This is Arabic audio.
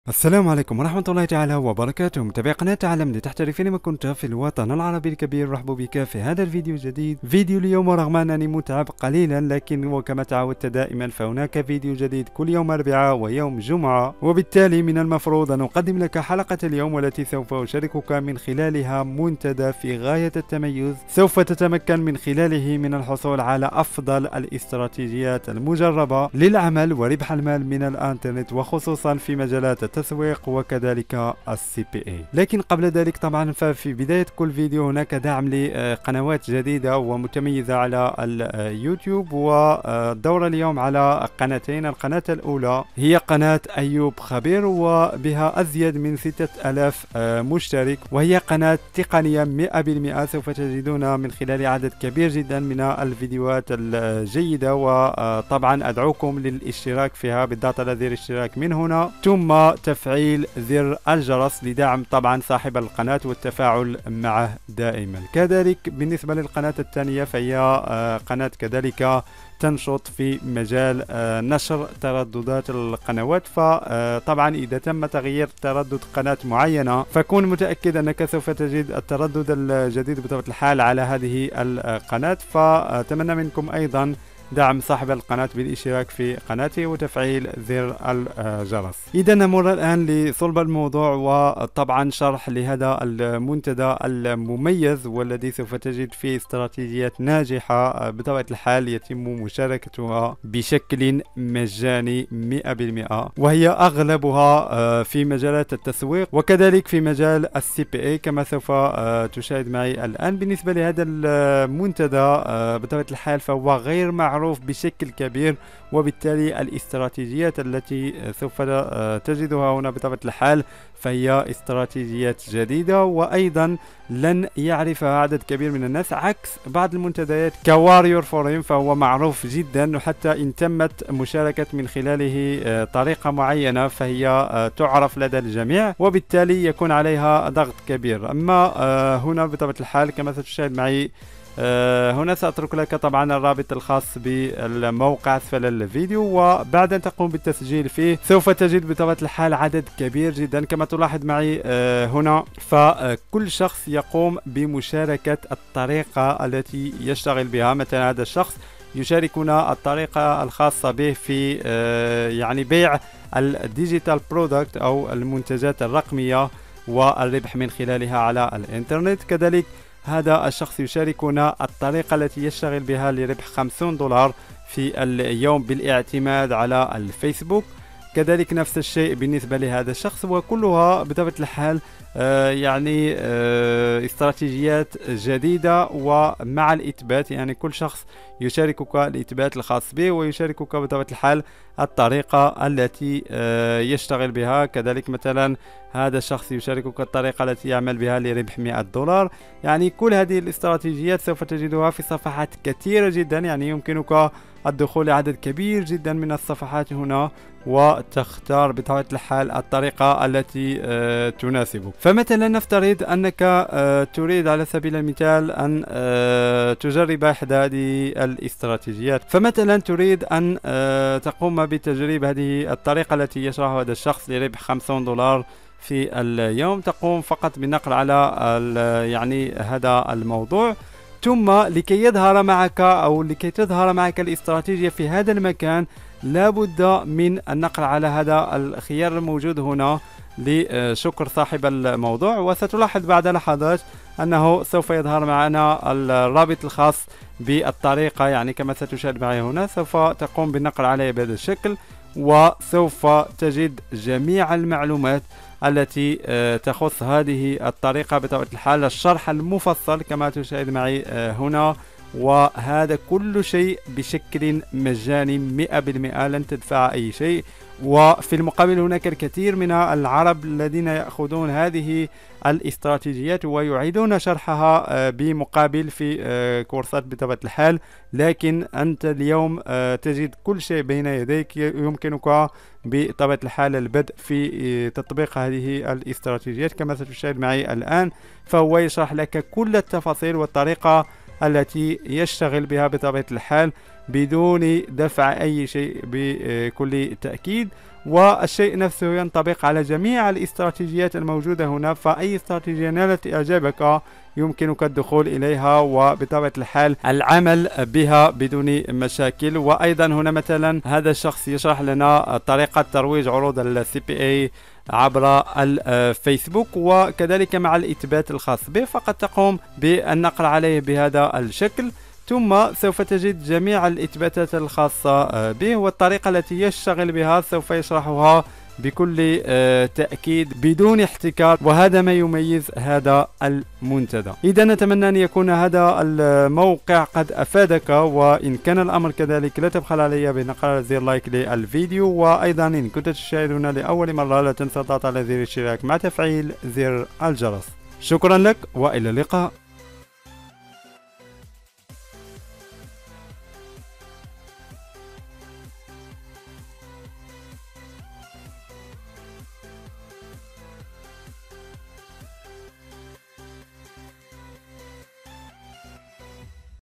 السلام عليكم ورحمة الله تعالى وبركاته. متابعي قناة تعلم لتحترف فينما كنت في الوطن العربي الكبير، رحبوا بك في هذا الفيديو الجديد. فيديو اليوم رغم أنني متعب قليلا، لكن وكما تعودت دائما فهناك فيديو جديد كل يوم أربعاء ويوم جمعة، وبالتالي من المفروض أن أقدم لك حلقة اليوم والتي سوف أشاركك من خلالها منتدى في غاية التميز، سوف تتمكن من خلاله من الحصول على أفضل الاستراتيجيات المجربة للعمل وربح المال من الإنترنت، وخصوصا في مجالات التسويق وكذلك الCPA. لكن قبل ذلك طبعا ففي بداية كل فيديو هناك دعم لقنوات جديدة ومتميزة على اليوتيوب، والدورة اليوم على قناتين. القناة الأولى هي قناة أيوب خبير وبها أزيد من 6000 مشترك، وهي قناة تقنية 100%. سوف تجدون من خلال عدد كبير جدا من الفيديوهات الجيدة، وطبعا أدعوكم للاشتراك فيها بالضغط على زر الاشتراك من هنا، ثم تفعيل زر الجرس لدعم طبعا صاحب القناة والتفاعل معه دائما. كذلك بالنسبة للقناة الثانية فهي قناة كذلك تنشط في مجال نشر ترددات القنوات، فطبعا إذا تم تغيير تردد قناة معينة فكون متأكد أنك سوف تجد التردد الجديد بطبيعة الحال على هذه القناة. فأتمنى منكم أيضا دعم صاحب القناة بالاشتراك في قناته وتفعيل زر الجرس. إذا نمر الآن لصلب الموضوع، وطبعا شرح لهذا المنتدى المميز والذي سوف تجد فيه استراتيجيات ناجحة بطبيعة الحال يتم مشاركتها بشكل مجاني 100%، وهي أغلبها في مجالات التسويق وكذلك في مجال الCPA كما سوف تشاهد معي الآن. بالنسبة لهذا المنتدى بطبيعة الحال فهو غير معروف بشكل كبير، وبالتالي الاستراتيجيات التي سوف تجدها هنا بطبيعة الحال فهي استراتيجيات جديدة، وأيضا لن يعرفها عدد كبير من الناس، عكس بعض المنتديات كواريور فوريم فهو معروف جدا، وحتى إن تمت مشاركة من خلاله طريقة معينة فهي تعرف لدى الجميع، وبالتالي يكون عليها ضغط كبير. أما هنا بطبيعة الحال كما ستشاهد معي هنا سأترك لك طبعا الرابط الخاص بالموقع أسفل الفيديو، وبعد أن تقوم بالتسجيل فيه سوف تجد بطبيعة الحال عدد كبير جدا كما تلاحظ معي هنا. فكل شخص يقوم بمشاركة الطريقة التي يشتغل بها. مثلا هذا الشخص يشاركنا الطريقة الخاصة به في يعني بيع الديجيتال برودكت أو المنتجات الرقمية والربح من خلالها على الإنترنت. كذلك هذا الشخص يشاركنا الطريقة التي يشتغل بها لربح $50 في اليوم بالاعتماد على الفيسبوك. كذلك نفس الشيء بالنسبة لهذا الشخص، وكلها بطبيعة الحال يعني استراتيجيات جديدة ومع الإثبات. يعني كل شخص يشاركك الإثبات الخاص به ويشاركك بطبيعة الحال الطريقة التي يشتغل بها. كذلك مثلا هذا الشخص يشاركك الطريقة التي يعمل بها لربح $100. يعني كل هذه الاستراتيجيات سوف تجدها في صفحات كثيرة جدا، يعني يمكنك الدخول لعدد كبير جدا من الصفحات هنا وتختار بطبيعة الحال الطريقة التي تناسبك. فمثلا نفترض أنك تريد على سبيل المثال أن تجرب إحدى هذه الاستراتيجيات، فمثلا تريد أن تقوم بتجريب هذه الطريقة التي يشرحها هذا الشخص لربح $50 في اليوم. تقوم فقط بالنقر على يعني هذا الموضوع، ثم لكي يظهر معك أو لكي تظهر معك الاستراتيجية في هذا المكان لابد من النقر على هذا الخيار الموجود هنا لشكر صاحب الموضوع، وستلاحظ بعد لحظات أنه سوف يظهر معنا الرابط الخاص بالطريقة. يعني كما ستشاهد معي هنا سوف تقوم بالنقر عليه بهذا الشكل، وسوف تجد جميع المعلومات التي تخص هذه الطريقة بطبيعة الحال، الشرح المفصل كما تشاهد معي هنا، وهذا كل شيء بشكل مجاني 100%، لن تدفع أي شيء. وفي المقابل هناك الكثير من العرب الذين يأخذون هذه الاستراتيجيات ويعيدون شرحها بمقابل في كورسات بطبيعة الحال، لكن أنت اليوم تجد كل شيء بين يديك، يمكنك بطبيعة الحال البدء في تطبيق هذه الاستراتيجيات كما ستشاهد معي الآن. فهو يشرح لك كل التفاصيل والطريقة التي يشتغل بها بطبيعة الحال بدون دفع أي شيء بكل تأكيد. والشيء نفسه ينطبق على جميع الاستراتيجيات الموجودة هنا. فأي استراتيجية نالت إعجابك يمكنك الدخول إليها وبطبيعة الحال العمل بها بدون مشاكل. وأيضا هنا مثلا هذا الشخص يشرح لنا طريقة ترويج عروض ال CPA عبر الفيسبوك، وكذلك مع الإثبات الخاص به، فقد تقوم بالنقر عليه بهذا الشكل، ثم سوف تجد جميع الإثباتات الخاصة به والطريقة التي يشتغل بها سوف يشرحها بكل تأكيد بدون احتكار، وهذا ما يميز هذا المنتدى. إذا نتمنى أن يكون هذا الموقع قد أفادك، وإن كان الأمر كذلك لا تبخل علي بنقر على زر لايك للفيديو، وأيضا إن كنت تشاهدنا لأول مرة لا تنسى الضغط على زر الاشتراك مع تفعيل زر الجرس. شكرا لك وإلى اللقاء.